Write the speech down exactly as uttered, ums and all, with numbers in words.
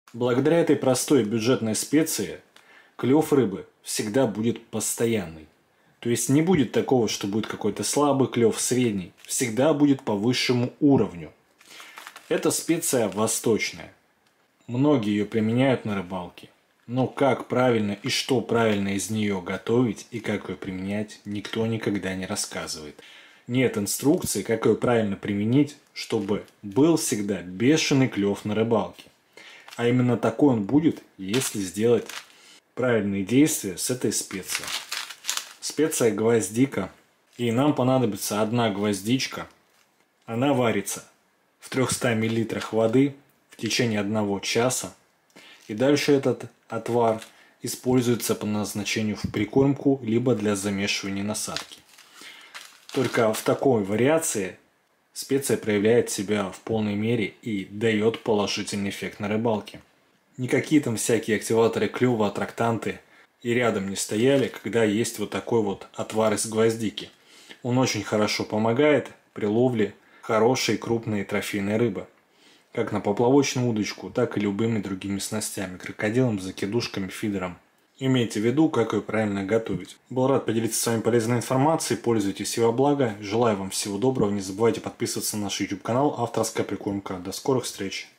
Благодаря этой простой бюджетной специи клев рыбы всегда будет постоянный. То есть не будет такого, что будет какой-то слабый клев, средний. Всегда будет по высшему уровню. Это специя восточная. Многие ее применяют на рыбалке. Но как правильно и что правильно из нее готовить и как ее применять, никто никогда не рассказывает. Нет инструкции, как ее правильно применить, чтобы был всегда бешеный клев на рыбалке. А именно такой он будет, если сделать правильные действия с этой специей. Специя гвоздика. И нам понадобится одна гвоздичка. Она варится в трёхстах миллилитрах воды в течение одного часа. И дальше этот отвар используется по назначению в прикормку, либо для замешивания насадки. Только в такой вариации специя проявляет себя в полной мере и дает положительный эффект на рыбалке. Никакие там всякие активаторы клёва, аттрактанты и рядом не стояли, когда есть вот такой вот отвар из гвоздики. Он очень хорошо помогает при ловле хорошей крупной трофейной рыбы. Как на поплавочную удочку, так и любыми другими снастями, крокодилом, закидушками, фидером. Имейте в виду, как ее правильно готовить. Был рад поделиться с вами полезной информацией, пользуйтесь ее во благо. Желаю вам всего доброго, не забывайте подписываться на наш YouTube канал «Авторская прикормка». До скорых встреч!